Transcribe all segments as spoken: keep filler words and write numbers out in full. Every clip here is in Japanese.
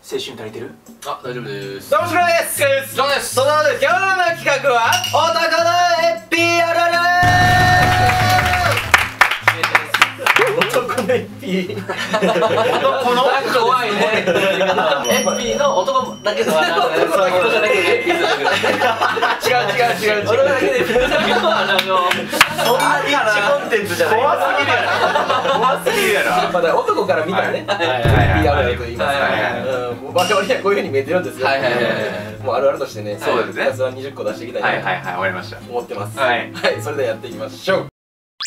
青春足りてる？ あ、大丈夫です。 どうもしろです。 ジョンです。 そのです。今日の企画は男のエッピーあるある。男のエッピー。男の怖いね。エッピーの男だけのあるある。そう、人じゃなくてエッピーする。違う違う違う違う。俺だけでエッピーだけのあるあるを。 そんなニッチコンテンツじゃない。怖すぎるやろ。怖すぎるやろ。まだ男から見たらね。エッピーあるあると言いますから。我々にはこういう風に見えてるんですよ。はいはいはい。もうあるあるとしてね。 そうですね。 ひたすらにじゅっこ出していきたいな。 はいはいはい、終わりました。 思ってます。 はい。 はい、それではやっていきましょう。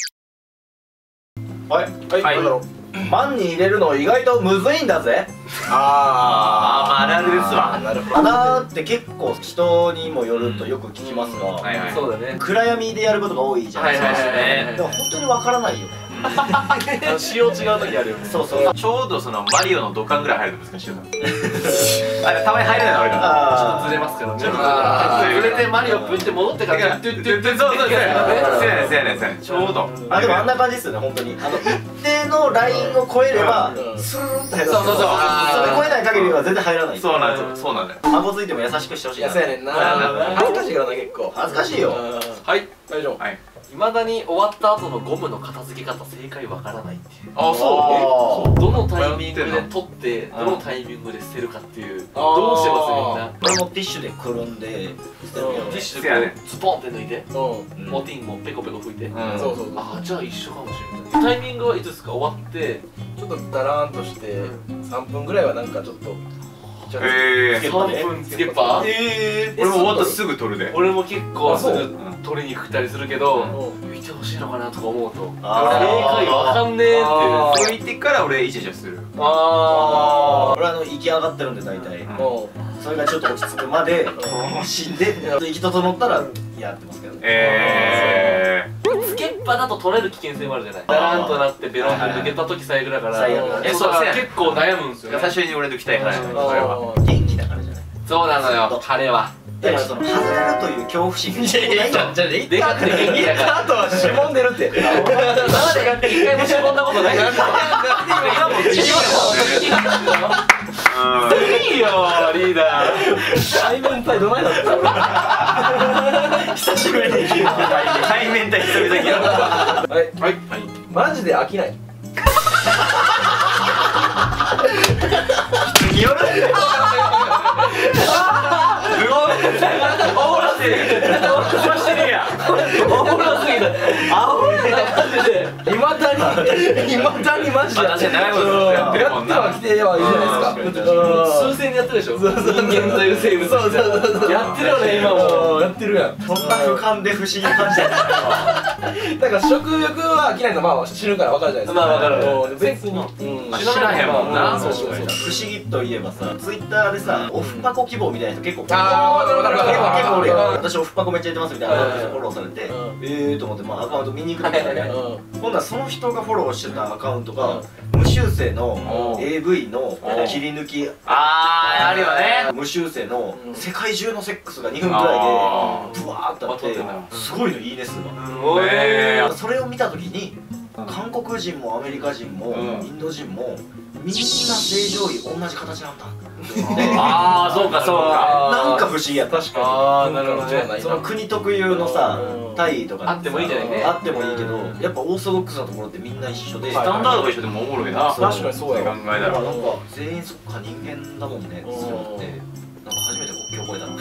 はい、 はい。 どうだろう。パンに入れるの意外とむずいんだぜ。あああ、まああるあるですわ。 なるほど。穴って結構人にもよるとよく聞きますが、 そうだね。 暗闇でやることが多いじゃないですか。でも本当にわからないよね。 仕様違う時あるよね。 そうそう。 ちょうどそのマリオの土管ぐらい入ると難しいよな。あれたまに入れないの俺が。 ちょっとずれますからね。ずれてマリオプって戻ってからトゥットゥットゥッそうそうそう。せやねんせやねんせやねん。ちょうど。 あ、でもあんな感じですよね、本当に。あの一定のラインを超えればスルルッと入る。そうそうそう。それ超えない限りは全然入らない。 そうなんです。そうなんだよ。 顎ついても優しくしてほしい。そうやねんな。恥ずかしいからな、結構。恥ずかしいよ。 はい、 大丈夫。 はい。 いまだに終わった後のゴムの片付け方正解わからないっていう。 あ、そう。 どのタイミングで取ってどのタイミングで捨てるかっていう。どうしてますみんな。 これもティッシュでくるんでティッシュでこうズポンって抜いてモティンもペコペコ拭いて。 そうそう。 あ、じゃあ一緒かもしれない。タイミングはいつですか？終わってちょっとダラーンとしてさんぷんぐらいはなんかちょっとええ、 さんぷんつけっぱ？ ええ、俺も終わったらすぐ取るで。 俺も結構すぐ取りに行ったりするけど、見てほしいのかなとか思うと、正解わかんねえって拭いてから俺イチャイチャする。 ああ、俺あの息上がってるんで大体それがちょっと落ち着くまで死んで息整ったらやってますけど。 ええ、 つけっぱだと取れる危険性もあるじゃない。ダランとなってベロンって抜けた時最悪だから、え、そう結構悩むんですよね。 最初に俺抜きたい話。 元気だからじゃない。 そうなのよ、彼は。 だからその外れるという恐怖心がいやいや、じゃあでかくて元気だから。 あとはしぼんでるって。 今まで一回もしぼんだことない。今も自信がいいよリーダー。 対面対どないだった？久しぶりに聞いた。 対面対久々に聞いた。 はいはい。マジで飽きない。 による。 おもろすぎる。おもろすぎるやん。おもろすぎる。あおるなマジで。いまだにいまだにマジで。 確かに長いことやってるもんな。 やってはきてはいいじゃないですか。 数千年やってるでしょ。人間という生物。そうそうそう。やってるよね今も。やってるやん。 そんな俯瞰で不思議な感じだった。だから食欲は飽きないのまあ死ぬからわかるじゃないですか。 まあわかる。 別に死なへんもんな。 そうそうそう。不思議といえばさ、ツイッターでさ、オフパコ希望みたいな人結構。 ああわかるわかるわかる。 結構俺私オフパコめっちゃやってますみたいなフォローされて、ええと思ってまあアカウント見に行くみたいなね。今度はその人がフォローしてたアカウントが無修正の エーブイ の切り抜き。 あああるよね。 無修正の世界中のセックスがにふんくらいでブワーってあってすごいのいいね数が。それを見た時に韓国人もアメリカ人もインド人もみんな正常位同じ形なんだ。 ああそうかそうか。 なんか不思議やった。確かに。 ああなるほどね。 その国特有のさタイとかあってもいいじゃないね。 あってもいいけどやっぱオーソドックスなところってみんな一緒でスタンダードが一緒でもおもろいな。 確かにそうや。 考えたらなんか全員そっか人間だもんねって思ってなんか初めて国境越えたの。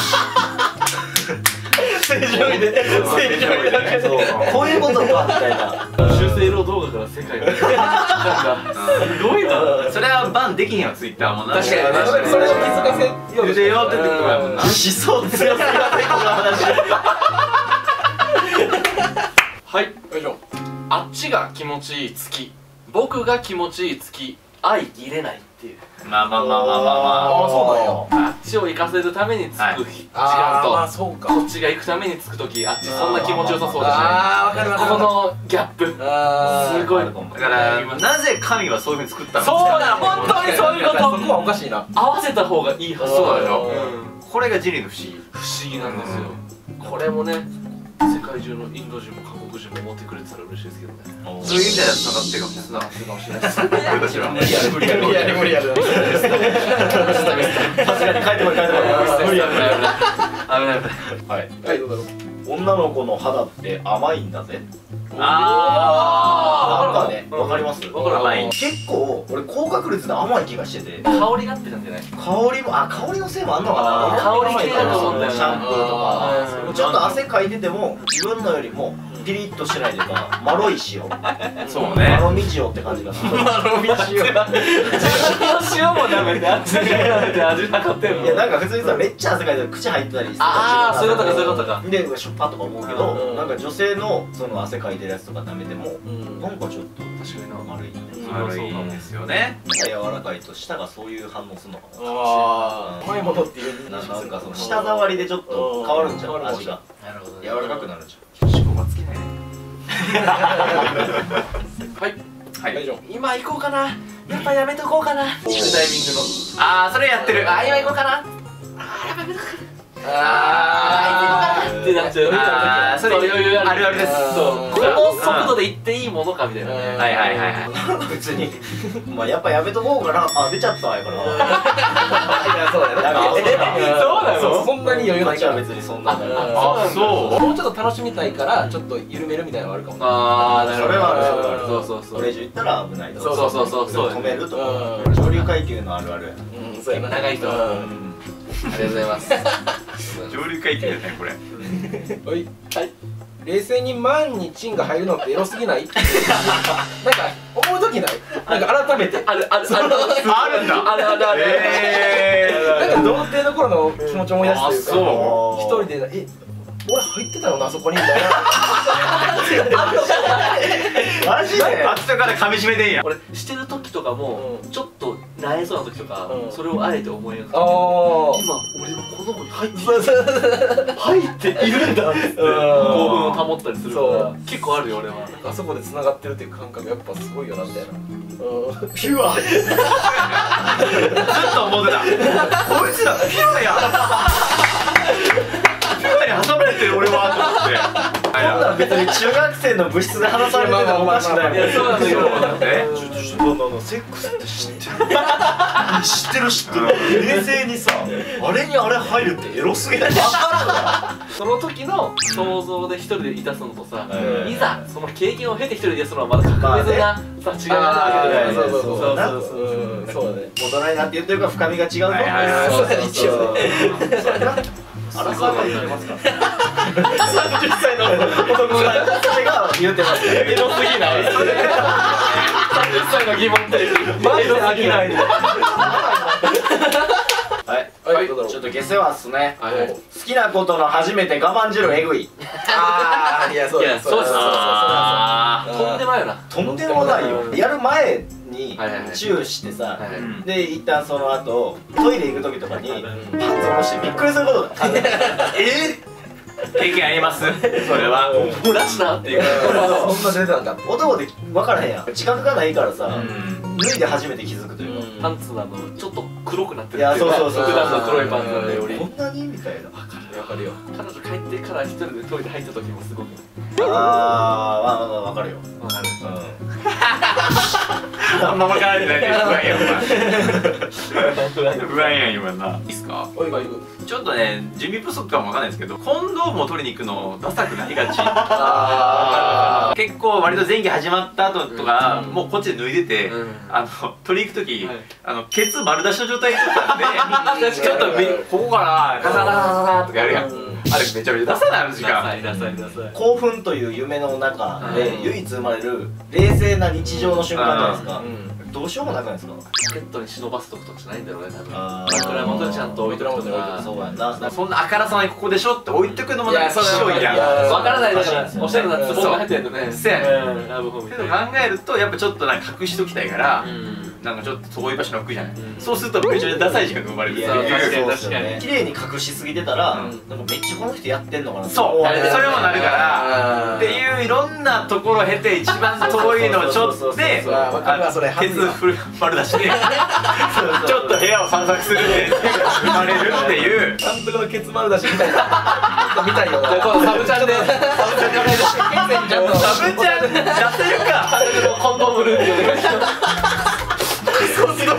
正常位で正常位だけどこういうことかみたいな。 修正労動画から世界がすごいな。 それはバンできへんわツイッターもな。 確かにそれを気づかせようでよってとこやもんな。 思想強すぎませんこの話。 はいよいしょ。あっちが気持ちいい月、僕が気持ちいい月、相入れないっていう。 まあまあまあまあまあまああそうなんや。 あっちを行かせるためにつく時間とこっちが行くためにつく時、あっちそんな気持ちよさそうだし、 ああわかるわかる。 このギャップすごい。 だからなぜ神はそういうふうに作ったの。 そうだ本当にそういうこと。 そこはおかしいな。 合わせた方がいいはず。 そうだよ。これが人類の不思議。 不思議なんですよ。これもね世界中のインド人も韓国人も思ってくれてたら嬉しいですけどね。 そういう意味ではつながってるかもしれない。 つながってるかもしれないです。 無理やる無理やる無理やる無理やる。 やばい。 はいはい、どうだろう。 女の子の肌って甘いんだぜ。 あなんかね、わかります？ わかる。 甘い。 結構俺高確率で甘い気がしてて、 香りがってなんじゃない？ 香りもあ香りのせいもあんのかな。 香り系だと思うんだよな。 シャンプーとかうんちょっと汗かいてても自分のよりもピリッとしてないというかまろい塩、 そうね。 まろみ塩って感じがする。 まろみ塩。自分の塩もダメで味で味なかったよ。 いやなんか普通にさめっちゃ汗かいて口入ってたりするああ、そういうことかそういうことか。 でしょっぱとか思うけど、なんか女性のその汗かいてるやつとか舐めてもなんかちょっと確かにな。 丸い悪いんですよね。 柔らかいと舌がそういう反応するのかな。 ああ、甘いものっていうななんかその舌触りでちょっと変わるんじゃん味が。 なるほどね。 柔らかくなるんじ思考が尽きないね。 はい。 はい。 今行こうかな。やっぱやめとこうかな。行くタイミングの。 あー、それやってる。 あ、今行こうかな。あー、やっぱやめとこうかな。あー、行こうかなってなっちゃう。 あー、それ余裕あるあるです。 そう。この速度で行っていいものかみたいな。 はいはいはいはい。 ゃん。別にまあやっぱやめとこうかな。あ出ちゃったやから。いやそうだよね。 そうなの？ そんなに余裕ないから。 別にそんな。 あ、そう。 もうちょっと楽しみたいからちょっと緩めるみたいなのあるかもね。 あー、なるほど。 それはあるそれはあるそうそうそう。 これ以上言ったら危ないと。 そうそうそうそうそう。 止めるとうんか。上流階級のあるある。 うん、そうやな。 長い人。 うあんりがとうございます。 上流階級だねこれ。 おい、はい。冷静に万にチンが入るのってエロすぎない？なんか思うときない？なんか改めて。 あるあるあるあるんだ。 あるあるある。 えなんか童貞の頃の気持ち思い出すというか、 あそ一人でえ俺入ってたよなあそこにみたいな。 マジで。 ー。後から噛み締めてんや。 俺してる時とかもうんちょっとなえそうな時とかうんそれをあえて思い描く。 ああ。 今俺がこの子に入って入っているんだって興奮を保ったりするから結構あるよ俺は。 あそこで繋がってるっていう感覚やっぱすごいよなみたいな。うん。 ピュア。 ずっと思ってた。こいつらピュアや。ピュアに挟まれてる俺はと思って。 こんなん別に中学生の部室で話されててもおかしくないもん。 いやそうなのよ。 え？ ちょちょちょちょセックスって知ってる？知ってる知ってる。冷静にさ、あれにあれ入るってエロすぎない？わかその時の想像で一人でいたすのとさ、 うんいざその経験を経て一人でやすのはまだ格別なさ違いがあるわけじゃない。 そうそうそうそうなそうそう。 うん、そうだね。 る。大人になって言ってるから深みが違うぞ。 はいはいはいそうだね一応ね。あらさが言ってますか？さんじゅっさいの男が言ってますね。 エロすぎない。さんじゅっさいの疑問ってマジで飽きない。 はい。 はい、どうだろう。 ちょっと下世話っすね。 はい好きなことの初めて我慢汁えぐい。 ああ、いやそういやそうですあそうとんでもないよな。 とんでもないよ。やる前にはいはいはいチューしてさ、 はいー。 で一旦その後トイレ行く時とかにパンツ下ろしてびっくりすることだ。え経験あります。それは。 漏らしたっていう。 そんな出てたんだ。 男で分からへんやん。自覚がないからさ、 うん。 脱いで初めて気づくというか。 パンツなのちょっと黒くなってるいやそうそうそう普段の黒いパンツなんでより。 こんなにみたいな。 わかるよ。 彼女帰ってから一人でトイレ入った時もすごくあー、まあまあまあ分かるよ。 わかる。 あんま分からないで不安やお前。不安やん今な。いいっすか。 おいおい。 ちょっとね準備不足かもわかんないですけど、コンドームを取りに行くのダサくなりがち。 あ結構割と前期始まった後とか、 うんもうこっちで脱いでて、 うんあの取りに行く時、 はいあのケツ丸出しの状態だったんでちょっとみここからガサガサガサとかやるやん、 うんあれめちゃめちゃダサなる時間。 ダサいダサいダサい。 興奮という夢の中でうん唯一生まれる冷静な日常の瞬間じゃないですか。 うん。 どうしようもなくないですか？ ポケットに忍ばすとことかじゃないんだろうね多分。 あー枕元ちゃんと置いとくとか。 そうやんな。 そんなあからさないここでしょって置いとくのもなんかそうしょいやん。 いやわからないだからそうおしゃれなツボが入ってるとね。 そうやねうんラブホみっていうたいな。 のを考えるとやっぱちょっとなんか隠しときたいから、 うんなんかちょっと遠い場所に置くじゃない、 うんそうするとめちゃめちゃダサい時間が生まれるっていうそう確かにそうですよね確かに綺麗に隠しすぎてたら、 うんなんかめっちゃこの人やってんのかなってそう思われるそれもなるからあーっていういろんなところを経て一番遠いのをちょっとでそうそうそうわかるわそれケツフル丸出しでちょっと部屋を散策するって生まれるっていう監督のケツ丸出しみたいな。見たいよな。 じゃあ今度サブチャンでサブチャンでお願いします。 ちゃんとサブちゃんやってるかコンドームルールでお願いします。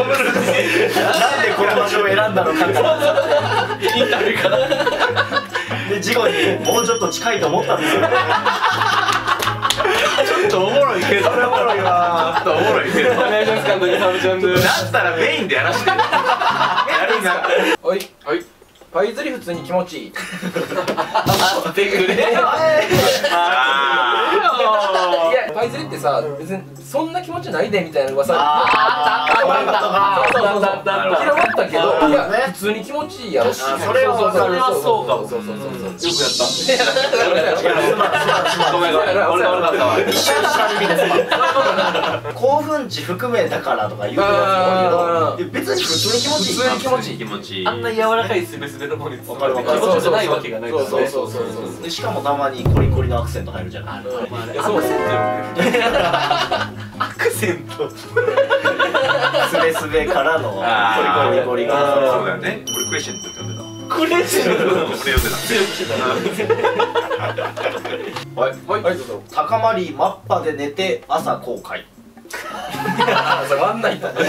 なんでこの場所を選んだのかインタビューから。 で事後にもうちょっと近いと思ったんですよ。 ちょっとおもろいけど、それおもろいわ。ちょっとおもろいけど。 お願いします監督、サブチャンで。 だったらメインでやらしてる。やるんだ。 おいおいパイ釣り普通に気持ちいい。 待ってくれよ。 あいやパイ釣りってさ別にそんな気持ちないでみたいな噂ああったあったあったあったあったあった。 広まったけど、いやね普通に気持ちいいやろし。 あそれはそれはそうかも。 そうそうそうそう。 よくやった。ごめんごめん、俺悪かったわ。 一瞬下に見て興奮値含めたからとか言うてるやつも多いけど、別に普通に気持ちいい。 普通に気持ちいい。 気持ちいい。 あんな柔らかいスベスベのものに包まれて気わかる持ちじゃないわけがないからね。 そうそうそうそう。 でしかもたまにコリコリのアクセント入るじゃん。 あるうんあれいやそうアクセントよ。アクセント。 スベスベからのコあーリコリコリコリそうが。 だよね。俺クレッシェントって呼んでた。 クレッシェント。 俺呼んでた。 強くしてた。 はいはいはいどうぞ。 高まりマッパで寝て朝後悔。 あそれワンナイト。 高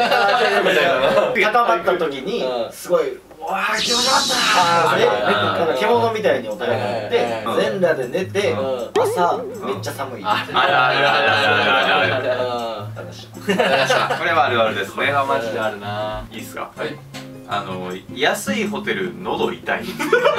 まった時にすごいわあ気持ちよかったでなんか獣みたいにお互いになってうん全裸で寝てう朝めっちゃ寒い。 あるあるあるあるあるある。 話これはあるあるですね。 マジであるな。 いいっすか。 はい。 あの安いホテル喉痛い。これ意味わ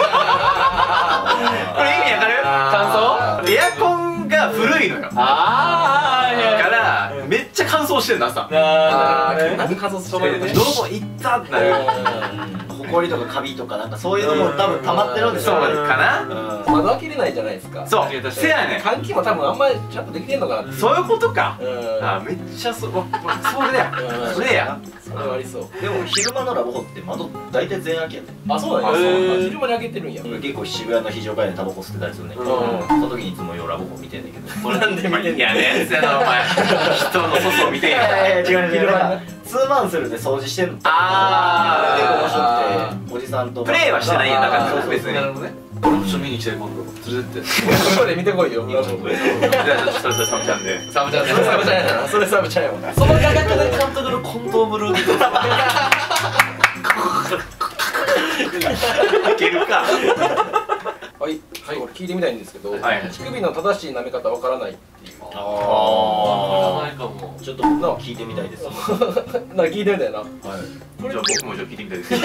かる？ 感エアコンが古いのよ。だああ、いやからめっちゃ乾燥してんの朝。 あー何仮想しで喉痛ってなる。 ほこりとかカビとかなんかそういうのも多分溜まってるんですよ。 そうかな。 窓開けれないじゃないですか。 そう。せやねん。 換気も多分あんまりちゃんとできてんのかなっていう。 そういうことか。 うんあめっちゃそわわそれだよ。 うんそれや。 それはありそう。 でも昼間のラブホって窓大体全開けやで。 あそうなんや。 あそうなんやあ昼間に開けてるんや。 結構渋谷の非常階段でタバコ吸ってたりするねんけど、 うんその時にいつもようラブホ見てんねんけど。 なんで見てんの。 いやねやつやなお前。人の粗相見てんいや。 やいや違う違う昼間なんかねツーマンするで掃除してんの。 あ結構ー面白くておじさんとプレイはしてないんやだからそうそう別になるほどね。俺もちょっと見に来て今度連れてって。 それ見てこいよ。 じゃあちょっとそれとサムちゃんで。 サブちゃんそれサブちゃんやな。それサブちゃんやもんな。 その画角で監督のコントームルーティン。 いけるか。 はい。はい。俺聞いてみたいんですけど、 はい乳首の正しい舐め方わからないっていう。 あないかも。 ーちょっと僕の聞いてみたいです。はなんか聞いてみたいな。 い。 じゃあ僕もじゃあ聞いてみたいです。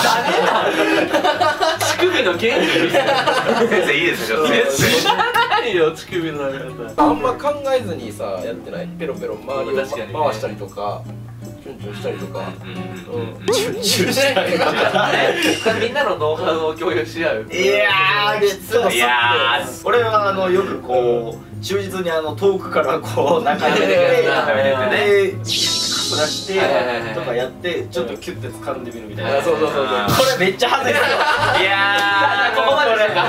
乳首の原理。 先生いいですかちょっと。 知らないよ乳首の舐め方。 あんま考えずにさやってない。ペロペロ周りを確かにね回したりとか、チュンチュンしたりとか。 うんうんうん。 チュンチュンしたい。 みんなのノウハウを共有し合う。 いやー、実はいやー俺はあのよくこう忠実にあの遠くからこう中に入れて中に入れてねでかすらしてとかやってちょっとキュッて掴んでみるみたいな。 あそうそうそうそう。 あーこれめっちゃ恥ずいですよ。 いやーここまでですか。 め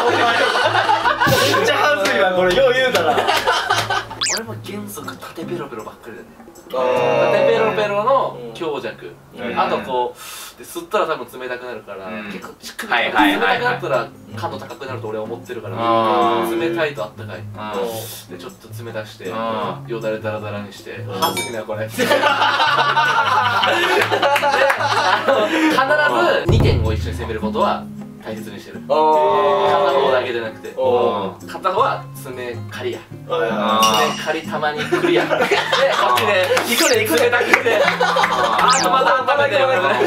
っちゃ恥ずいわこれよう言うたら。 俺も原則縦ペロペロばっかりだね。 あ縦ペロペロの強弱、 うんあとこうで吸ったら多分冷たくなるから、 うん結構乳首はいが冷はいはいはいたくなったら感度高くなると俺は思ってるから、 あー冷たいとあったかいあでちょっと冷たしてあよだれダラダラにして恥ずいなこれであの必ずにてんを一緒に攻めることは大切にしてる。片方だけでなくてお片方は爪刈りやあ爪刈りたまにクリアでこっちで行くで行くでだけであーとまた温めて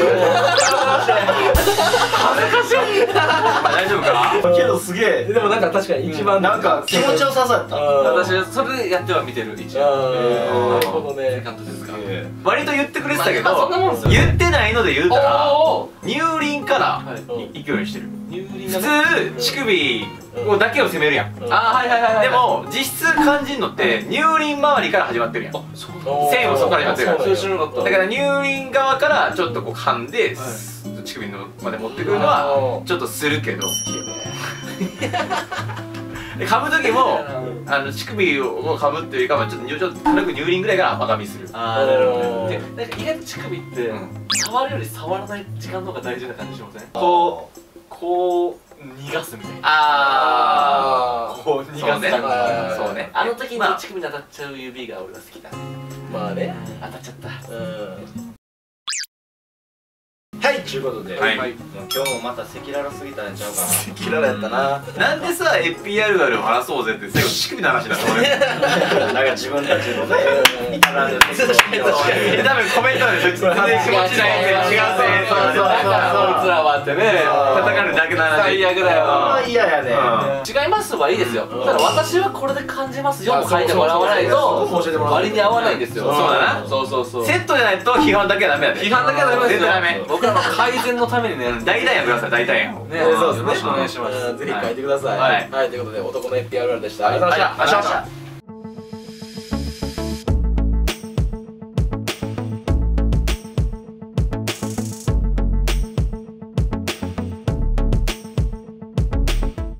恥ずかしい大丈夫かけどすげえでもなんか確かに一番なんか気持ちよさそうやった。 私はそれでやっては見てる一応なるほどね。 監督ですか割と言ってくれてたけまあそんなもんですどよ言ってないので言うたらお乳輪からはい行くようにしてる。 乳輪普が通乳首をだけを攻めるやん。 あーはいはいはいはいでも実質感じんのって乳輪周りから始まってるやん。だそう線をそこからやってるからそれ知らなかったから乳輪側からちょっとこう噛んで乳首のまで持ってくるのはちょっとするけどで噛む時もあの乳首を噛むっていうかまあちょっとちょっと軽く乳輪ぐらいから赤みする。 あーなるほどねでなんか意外と乳首ってうん触るより触らない時間の方が大事な感じしませんこうこう逃がすみたいなああこう逃がすそうね感じそうねあの時にまあ乳首に当たっちゃう指が俺は好きだねまあね。 当たっちゃったうん。 はいということで、 はいもう今日もまた赤裸々すぎたんちゃうかな。 赤裸々やったな。 なんでさ エフピーアール あるを話そうぜって最後乳首の話だったのね。 なんか自分たちのね至らぬセックスを多分コメントで全然気持ちない違うぜ違うぜだからこいつらはってね叩かれるだけの話。 最悪だあよ。 嫌やね。 違いますはいいですよ。ただ私はこれで感じますよも書いてもらわないと割に合わないんですよ。 そうだな。 そうそうそう。 セットじゃないと批判だけはダメだね。 批判だけはダメですよ。 絶対ダメ。 僕らの改善のためにね。 大体やってください大体やん。 ね、 そうですね。 よろしくお願いします。 ぜひ書いてください。 はいはい、ということで男の エフピーアール でした。ありがとうございました。 ありがとうございました。